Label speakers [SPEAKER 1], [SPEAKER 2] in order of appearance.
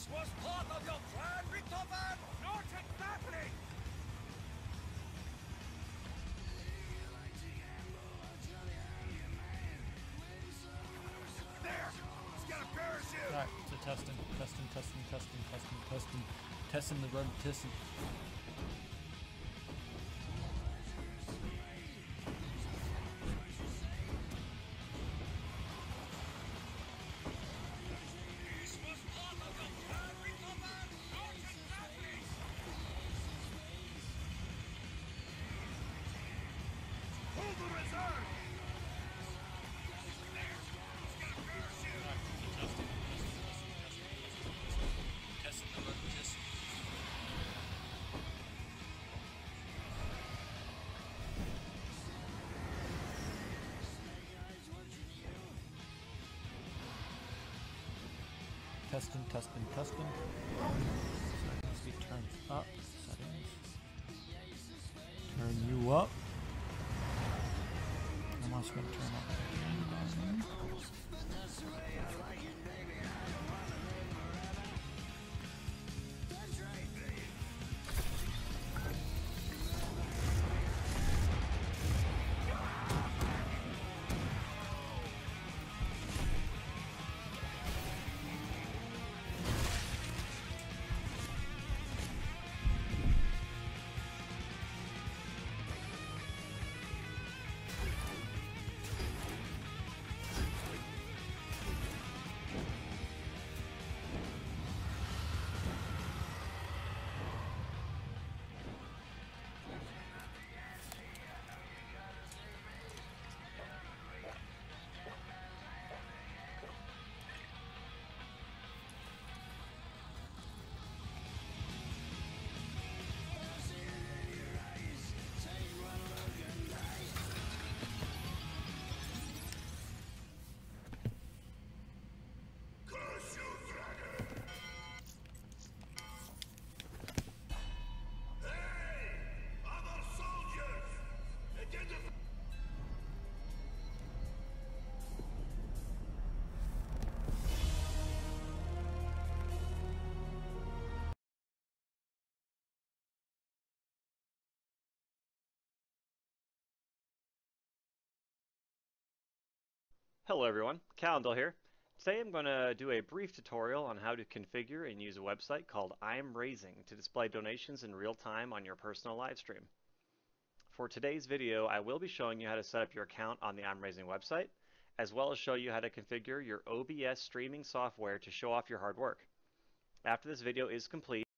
[SPEAKER 1] was part of your plan, Richtofen? Not exactly! There! He's got a parachute!
[SPEAKER 2] Alright, so testing the road, testing.
[SPEAKER 1] This was part of your plan, Richtofen? Not exactly! Hold the reserve! There! He's got a parachute!
[SPEAKER 2] Testing the road, testing. Testing. Settings be turned up. Settings. Turn you up. I'm also going to turn up.
[SPEAKER 3] Hello everyone, Calendar here. Today I'm going to do a brief tutorial on how to configure and use a website called I'm Raising to display donations in real time on your personal live stream. For today's video, I will be showing you how to set up your account on the I'm Raising website, as well as show you how to configure your OBS streaming software to show off your hard work. After this video is complete,